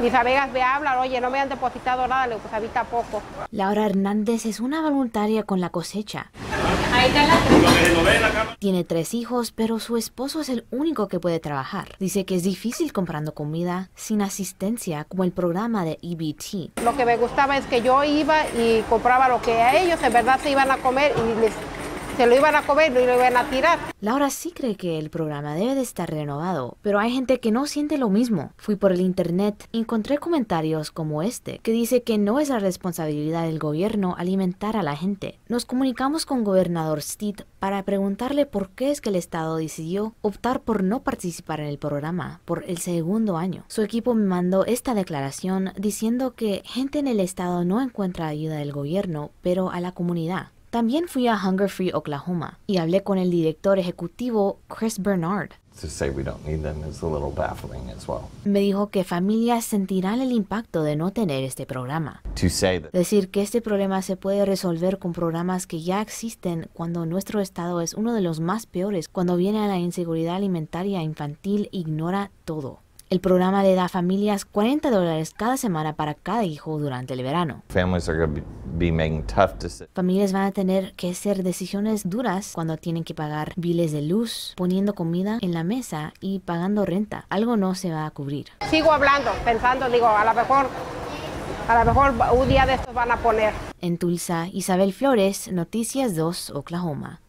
Mis amigas me hablan, oye, no me han depositado nada, le digo, pues ahorita poco. Laura Hernández es una voluntaria con la cosecha. Tiene 3 hijos, pero su esposo es el único que puede trabajar. Dice que es difícil comprando comida sin asistencia, como el programa de EBT. Lo que me gustaba es que yo iba y compraba lo que a ellos en verdad se iban a comer y se lo iban a comer y lo iban a tirar. Laura sí cree que el programa debe de estar renovado, pero hay gente que no siente lo mismo. Fui por el internet y encontré comentarios como este, que dice que no es la responsabilidad del gobierno alimentar a la gente. Nos comunicamos con gobernador Stitt para preguntarle por qué es que el estado decidió optar por no participar en el programa por el 2º año. Su equipo me mandó esta declaración diciendo que gente en el estado no encuentra ayuda del gobierno, pero a la comunidad. También fui a Hunger Free Oklahoma y hablé con el director ejecutivo Chris Bernard. Me dijo que familias sentirán el impacto de no tener este programa. Decir que este problema se puede resolver con programas que ya existen cuando nuestro estado es uno de los más peores cuando viene a la inseguridad alimentaria infantil ignora todo. El programa le da a familias $40 cada semana para cada hijo durante el verano. Familias van a tener que hacer decisiones duras cuando tienen que pagar biles de luz, poniendo comida en la mesa y pagando renta. Algo no se va a cubrir. Sigo hablando, pensando, digo, a lo mejor un día de estos van a poner. En Tulsa, Isabel Flores, Noticias 2, Oklahoma.